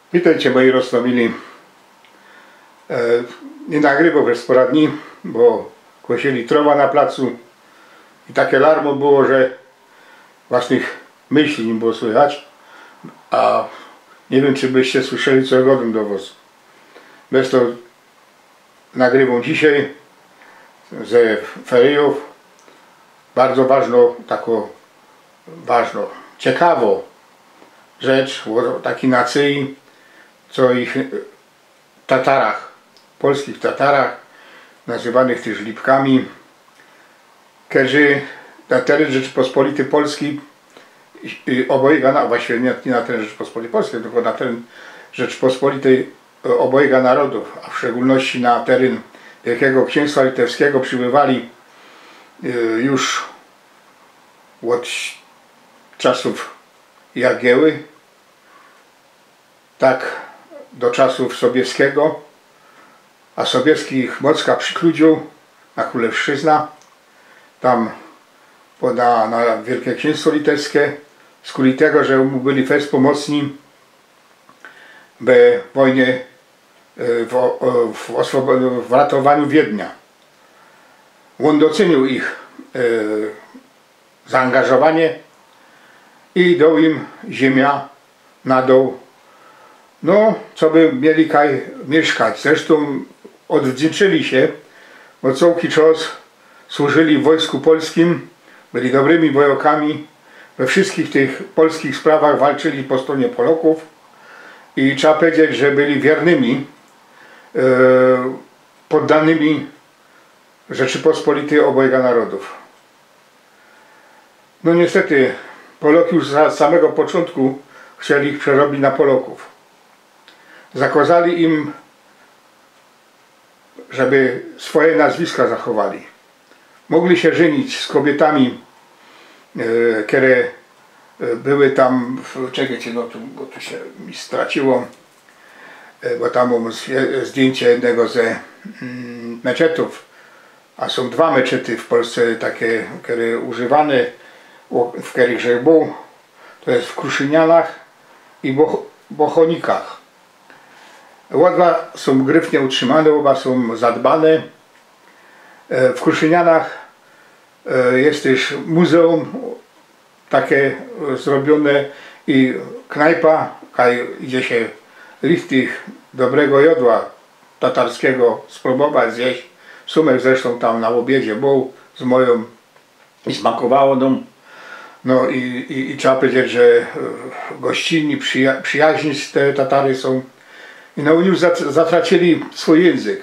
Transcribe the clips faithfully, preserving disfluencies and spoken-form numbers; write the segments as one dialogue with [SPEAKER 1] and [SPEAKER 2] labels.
[SPEAKER 1] Witajcie moi roztomili. E, nie nagrywam już z poradni, bo kosieli trowa na placu i takie larmo było, że własnych myśli nie było słychać, a nie wiem, czy byście słyszeli, co robię do was. Bez to nagrywam dzisiaj ze feriów bardzo ważną, taką ważną, ciekawą rzecz o takiej nacji, co ich Tatarach, polskich Tatarach, nazywanych też Lipkami, którzy na teren Rzeczypospolitej Polskiej obojga, właściwie nie na teren Rzeczypospolitej Polskiej, tylko na teren Rzeczypospolitej obojga narodów, a w szczególności na teren Wielkiego Księstwa Litewskiego przybywali już od czasów Jagieły, tak do czasów Sobieskiego, a Sobieski ich mocno przykludził na Królewszczyzna, tam na, na Wielkie Księstwo Litewskie, z kuli tego, że mu byli fest pomocni w wojnie, w, w, w ratowaniu Wiednia. On docenił ich e, zaangażowanie i dał im ziemia na dół, no co by mieli kaj mieszkać. Zresztą odwdzięczyli się, bo cały czas służyli w Wojsku Polskim, byli dobrymi wojownikami, we wszystkich tych polskich sprawach walczyli po stronie Polaków i trzeba powiedzieć, że byli wiernymi e, poddanymi Rzeczypospolitej obojga narodów. No niestety Polacy już z samego początku chcieli ich przerobić na Polaków. Zakazali im, żeby swoje nazwiska zachowali. Mogli się żenić z kobietami, e, które były tam, czekajcie, no tu, bo tu się mi straciło, e, bo tam mam zdjęcie jednego ze mm, meczetów, a są dwa meczety w Polsce takie, które używane, w których że był, to jest w Kruszynianach i Boch Bochonikach. Oba są gryfnie utrzymane, oba są zadbane. W Kruszynianach jest też muzeum takie zrobione i knajpa, gdzie się tych dobrego jodła tatarskiego spróbować zjeść. Sumek zresztą tam na obiedzie był z moją i smakowało nam. No i, i, i trzeba powiedzieć, że gościnni, przyja przyjaźni te Tatary są. I no oni już zatracili swój język.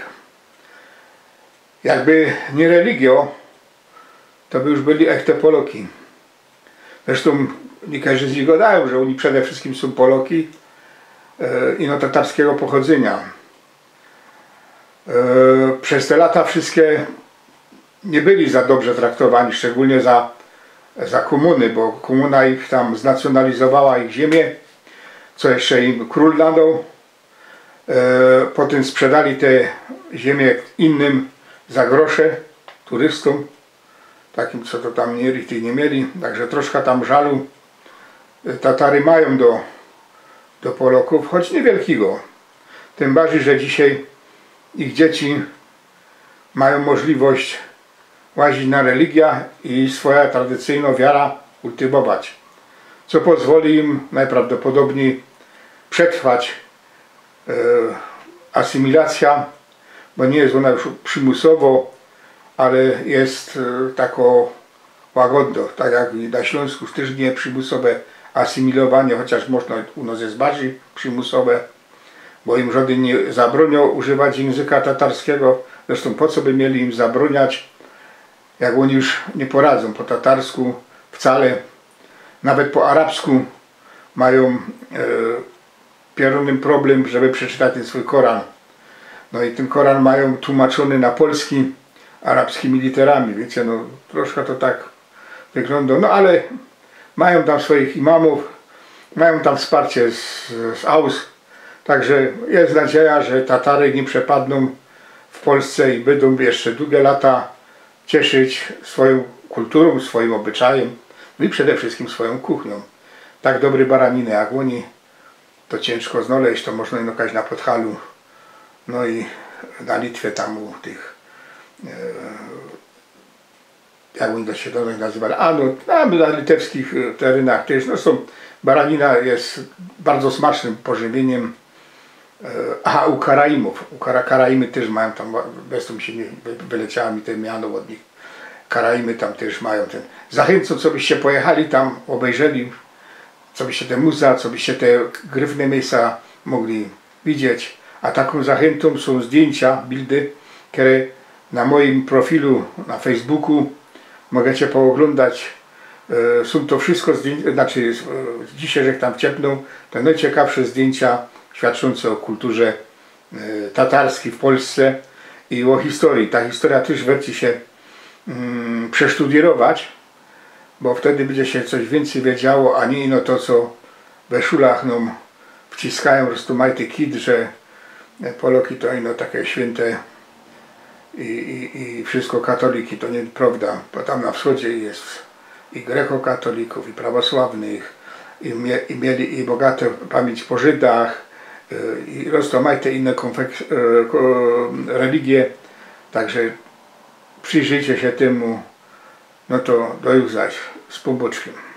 [SPEAKER 1] Jakby nie religio, to by już byli echte Poloki. Zresztą niektórzy z nich gadają, że oni przede wszystkim są Poloki e, i no tatarskiego pochodzenia. E, przez te lata wszystkie nie byli za dobrze traktowani, szczególnie za, za komuny, bo komuna ich tam znacjonalizowała ich ziemię, co jeszcze im król nadał. E, potem sprzedali te ziemię innym za grosze, turystom, takim co to tam nie, nie mieli, także troszkę tam żalu Tatary mają do, do Polaków, choć niewielkiego. Tym bardziej, że dzisiaj ich dzieci mają możliwość łazić na religię i swoja tradycyjna wiara kultywować, co pozwoli im najprawdopodobniej przetrwać e, asymilacja, bo nie jest ona już przymusowo, ale jest e, taką łagodną, tak jak na Śląsku też nie przymusowe asymilowanie, chociaż można u nas jest bardziej przymusowe, bo im żaden nie zabronią używać języka tatarskiego. Zresztą po co by mieli im zabroniać, jak oni już nie poradzą po tatarsku wcale, nawet po arabsku mają e, pierwonym problem, żeby przeczytać ten swój Koran. No i ten Koran mają tłumaczony na polski arabskimi literami, wiecie, no troszkę to tak wygląda, no ale mają tam swoich imamów, mają tam wsparcie z, z Aus, także jest nadzieja, że Tatary nie przepadną w Polsce i będą jeszcze długie lata cieszyć swoją kulturą, swoim obyczajem, no i przede wszystkim swoją kuchnią. Tak dobre baraniny jak oni, to ciężko znaleźć, to można inokać na Podhalu, no i na Litwie tam u tych, e, jak oni to się to nazywali, a no, a na litewskich terenach też, no są, baranina jest bardzo smacznym pożywieniem. Aha, u Karaimów, u Kara, Karaimy też mają tam, bez to mi się nie wyleciało mi te miano od nich. Karaimy tam też mają ten. Zachęcam, co byście pojechali tam, obejrzeli, co byście te muzea, co byście te gryfne miejsca mogli widzieć. A taką zachętą są zdjęcia, bildy, które na moim profilu na Facebooku możecie pooglądać. Są to wszystko zdjęcia, znaczy dzisiaj, że tam ciepną, to najciekawsze zdjęcia świadczące o kulturze tatarskiej w Polsce i o historii. Ta historia też warto się mm, przesztudiować, bo wtedy będzie się coś więcej wiedziało, a nie ino to, co we szulach nam wciskają, po prostu majty kid, że Poloki to ino takie święte i, i, i wszystko katoliki, to nie prawda, bo tam na wschodzie jest i grekokatolików, i prawosławnych, i, mie, i mieli i bogatą pamięć po Żydach, i roztomajte inne religie, także przyjrzyjcie się temu, no to do już zaś z poboczkiem.